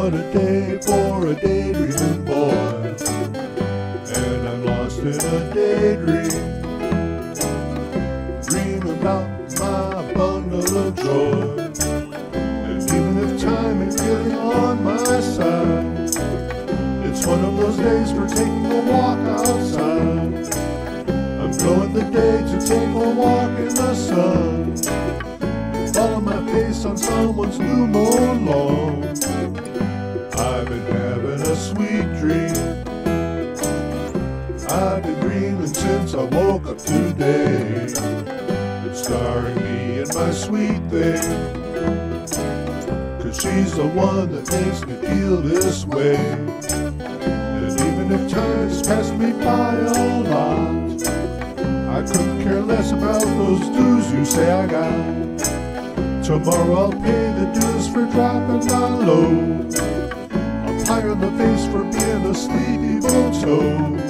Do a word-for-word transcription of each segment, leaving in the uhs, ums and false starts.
What a day for a daydreaming boy, and I'm lost in a daydream. Dream about my bundle of joy, and even if time ain't really on my side, it's one of those days for taking a walk outside. I'm blowing the day to take a walk in the sun, follow my face on someone's new mown lawn. I've been having a sweet dream, I've been dreaming since I woke up today, starring me and my sweet thing, 'cause she's the one that makes me feel this way. And even if time has passed me by a lot, I couldn't care less about those dues you say I got. Tomorrow I'll pay the dues for dropping my load. I'll pie on the face for being a sleepy old toad.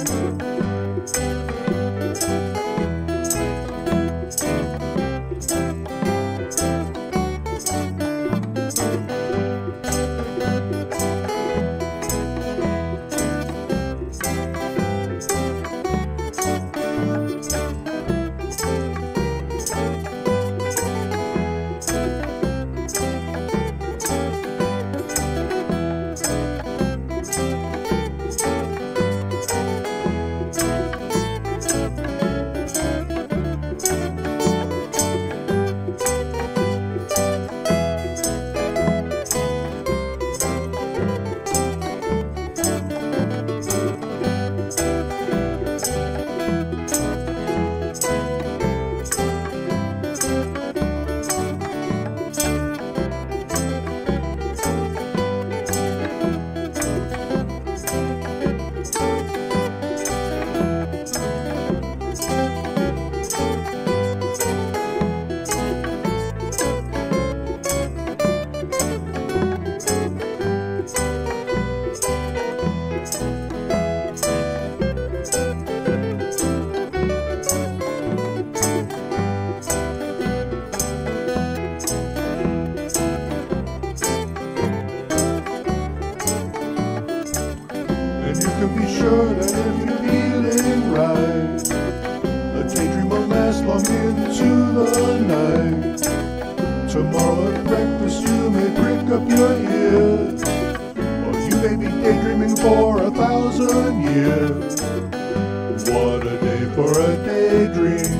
And you can be sure that if you're feeling right, a daydream will last long into the night. Tomorrow at breakfast you may prick up your ears, or you may be daydreaming for a thousand years. What a day for a daydream,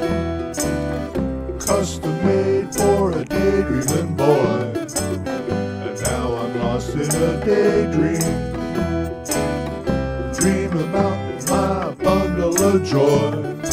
custom made for a daydreaming boy. And now I'm lost in a daydream, dream about my bundle of joy.